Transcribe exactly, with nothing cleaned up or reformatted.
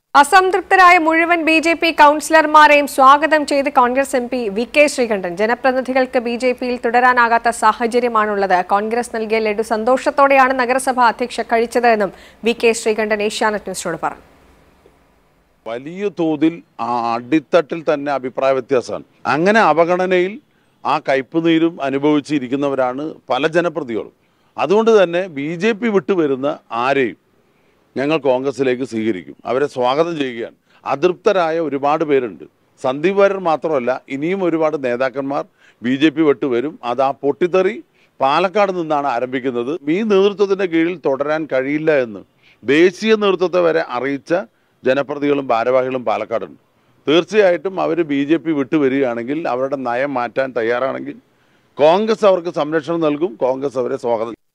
അസംതൃപ്തരായ മുഴുവൻ B J P കൗൺസിലർമാരെയും സ്വാഗതം ചെയ്ത് Congress M P V K Sreekandan. ജനപ്രതിനിധികൾക്ക് ബി ജെ പിയിൽ തുടരാനാകാത്ത സാഹചര്യമാണുള്ളത്. കോൺഗ്രസ് നൽകിയ ലഡു സന്തോഷത്തോടെയാണ് നഗരസഭാ അധ്യക്ഷ കഴിച്ചതെന്നും വി കെ ശ്രീകണ്ഠൻ ഏഷ്യാനെറ്റ് ന്യൂസിനോട് പറഞ്ഞു. വലിയ തോതിൽ ആ അടിത്തട്ടിൽ തന്നെ അഭിപ്രായ വ്യത്യാസമാണ്. അങ്ങനെ അവഗണനയിൽ ആ കയ്പുനീരും അനുഭവിച്ചിരിക്കുന്നവരാണ് പല ജനപ്രതിനിധികളും. അതുകൊണ്ട് തന്നെ ബി ജെ പി വിട്ടുവരുന്ന ആരെയും ഞങ്ങൾ കോൺഗ്രസിലേക്ക് സ്വീകരിക്കും, അവരെ സ്വാഗതം ചെയ്യുകയാണ്. അതൃപ്തരായ ഒരുപാട് പേരുണ്ട്. സന്ദീപ് വാര്യർ മാത്രമല്ല, ഇനിയും ഒരുപാട് നേതാക്കന്മാർ ബി ജെ പി വിട്ടുവരും. അത് ആ പൊട്ടിത്തെറി പാലക്കാട് നിന്നാണ് ആരംഭിക്കുന്നത്. ഈ നേതൃത്വത്തിൻ്റെ കീഴിൽ തുടരാൻ കഴിയില്ല എന്ന് ദേശീയ നേതൃത്വത്തെ വരെ അറിയിച്ച ജനപ്രതിനിധികളും ഭാരവാഹികളും പാലക്കാടുണ്ട്. തീർച്ചയായിട്ടും അവർ ബി ജെ പി വിട്ടുവരികയാണെങ്കിൽ, അവരുടെ നയം മാറ്റാൻ തയ്യാറാണെങ്കിൽ കോൺഗ്രസ് അവർക്ക് സംരക്ഷണം നൽകും. കോൺഗ്രസ് അവരെ സ്വാഗതം